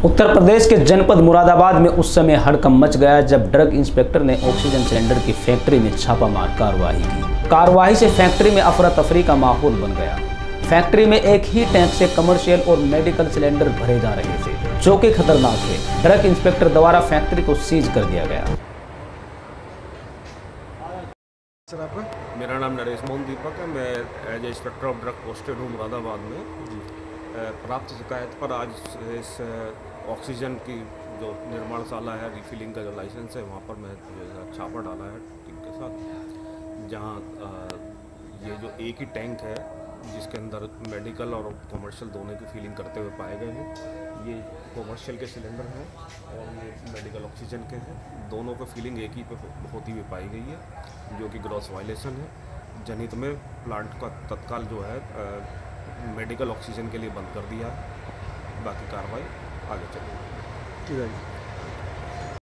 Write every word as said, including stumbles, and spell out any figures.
उत्तर प्रदेश के जनपद मुरादाबाद में उस समय हड़कंप मच गया जब ड्रग इंस्पेक्टर ने ऑक्सीजन सिलेंडर की फैक्ट्री में छापामार कार्रवाई की। कार्रवाई से फैक्ट्री में अफरा तफरी का माहौल बन गया। फैक्ट्री में एक ही टैंक से कमर्शियल और मेडिकल सिलेंडर भरे जा रहे थे जो कि खतरनाक थे। ड्रग इंस्पेक्टर द्वारा फैक्ट्री को सीज कर दिया गया। सर आपका? मेरा नाम नरेश मोहन दीपक है। मैं as inspector of drug posted हूँ मुरादाबाद में। प्राप्त शिकायत पर आज इस ऑक्सीजन की जो निर्माणशाला है, रिफिलिंग का जो लाइसेंस है, वहाँ पर मैं छापा डाला है टीम के साथ, जहाँ ये जो एक ही टैंक है जिसके अंदर मेडिकल और कमर्शियल दोनों की फिलिंग करते हुए पाए गए हैं। ये कमर्शियल के सिलेंडर हैं और ये मेडिकल ऑक्सीजन के हैं। दोनों को फिलिंग एक ही पे होती हुई पाई गई है, जो कि ग्रॉस वायलेशन है। जनहित में प्लांट का तत्काल जो है मेडिकल ऑक्सीजन के लिए बंद कर दिया है। बाकी कार्रवाई आगे चलेगी। ठीक है।